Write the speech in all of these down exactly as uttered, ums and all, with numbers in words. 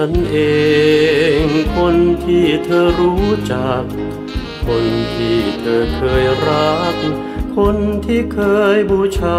ฉันเองคนที่เธอรู้จักคนที่เธอเคยรักคนที่เคยบูชา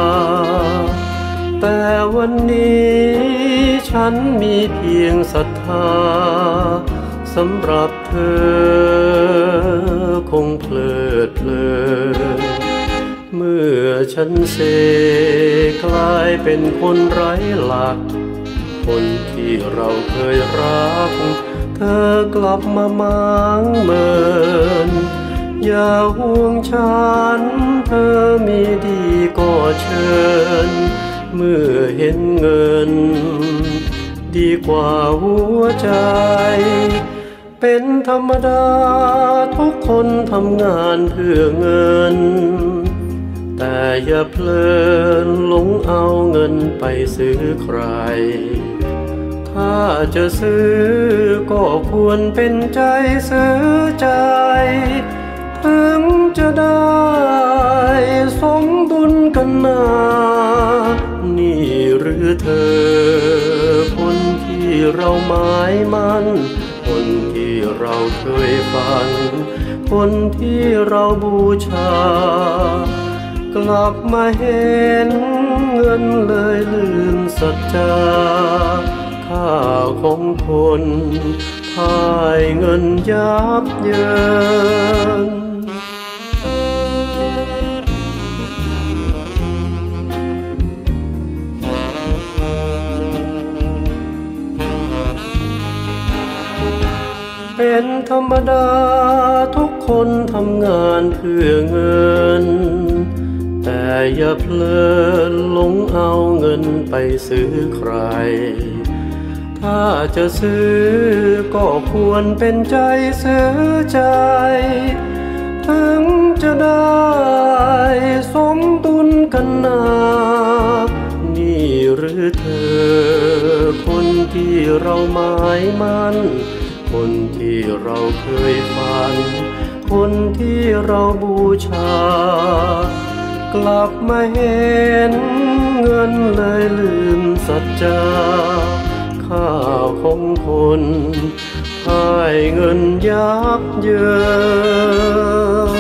แต่วันนี้ฉันมีเพียงศรัทธาสำหรับเธอคงเพลิดเพลินเมื่อฉันเสกลายเป็นคนไร้หลักคนที่เราเคยรักเธอกลับมามางเมินอย่าห่วงฉันเธอมีดีก็เชิญเมื่อเห็นเงินดีกว่าหัวใจเป็นธรรมดาทุกคนทำงานเพื่อเงินแต่อย่าเพลินหลงเอาเงินไปซื้อใครถ้าจะซื้อก็ควรเป็นใจซื้อใจถึงจะได้สมดุลกันนานี่หรือเธอคนที่เราหมายมั่นคนที่เราเคยฝันคนที่เราบูชากลับมาเห็นเงินเลยลืมสัจจาค่าของคนพ่ายเงินยับเยินเป็นธรรมดาทุกคนทำงานเพื่อเงินแต่อย่าเพลินหลงเอาเงินไปซื้อใครถ้าจะซื้อก็ควรเป็นใจซื้อใจถึงจะได้สมดุลกันนานี่หรือเธอคนที่เราหมายมั่นคนที่เราเคยฝันคนที่เราบูชากลับมาเห็นเงินเลยลืมสัจจาค่าของคนพ่ายเงินยับเยิน